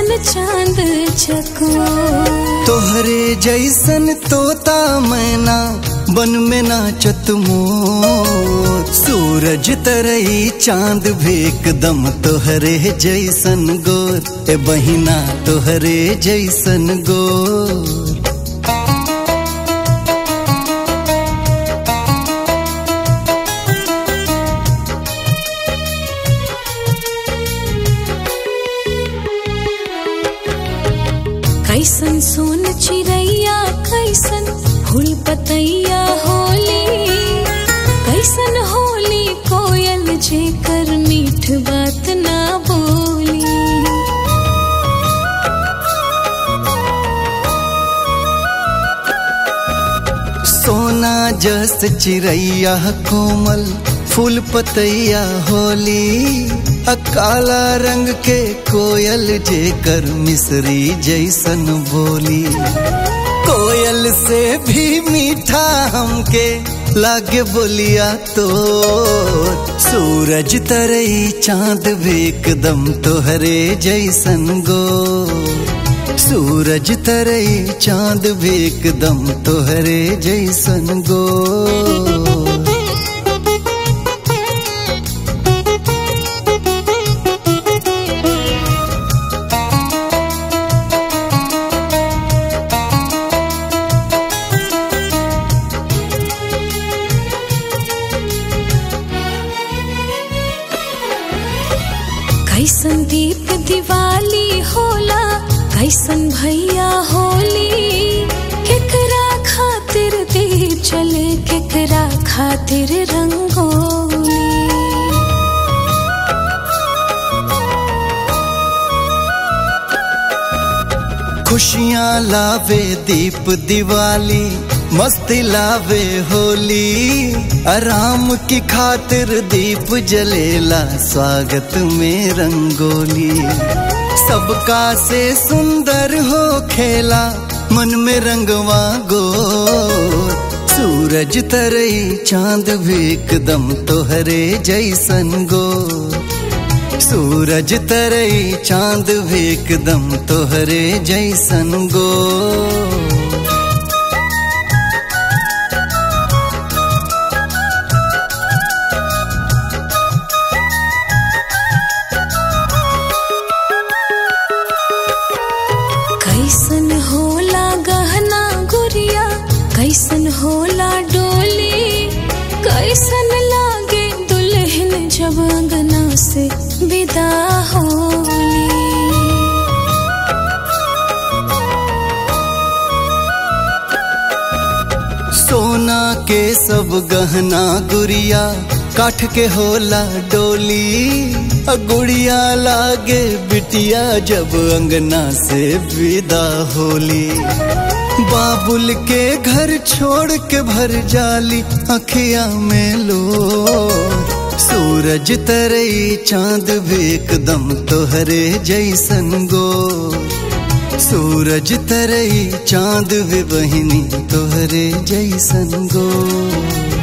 जैसन चांद चको। तोहरे जैसन तोता मैना बन में नाचत मोर। सूरज तरई चांद भी एकदम तोहरे जैसन गोर। ए बहिना तोहरे जैसन गोर। कैसन सोन चिड़ैया कैसन फूल पतैया होली। कैसन होली कोयल जेकर मीठ बात ना बोली। सोना जस चिड़ैया कोमल फूल पतैया होली। काला रंग के कोयल जेकर मिसरी जैसन बोली। कोयल से भी मीठा हमके लागे बोलिया तो। सूरज तरई चांद भी एकदम तोहरे जैसन गोर। सूरज तरई चांद भी एकदम तोहरे जैसन गोर। कैसन दीप दिवाली होला कैसन भैया होली। केकरा खातिर दे चले केकरा खातिर रंगोली। खुशियाँ लावे दीप दिवाली मस्ती लावे होली। आराम की खातिर दीप जलेला स्वागत में रंगोली। सबका से सुंदर हो खेला मन में रंगवा गोर। सूरज तरई चांद भी एकदम तोहरे जैसन गोर। सूरज तरई चांद भी एकदम तोहरे जैसन गोर। कैसन होला गहना गुड़िया कैसन होला डोली। कैसन लागे दुल्हन जब अंगना से विदा होली। सोना के सब गहना गुड़िया काठ के होला डोली। गुड़िया लागे बिटिया जब अंगना से विदा होली। बाबुल के घर छोड़ के भर जाली अखिया में लो। सूरज तरई चांद भी एकदम तोहरे जैसन गोर। सूरज तरई चांद भी बहिनी तोहरे जैसन गोर।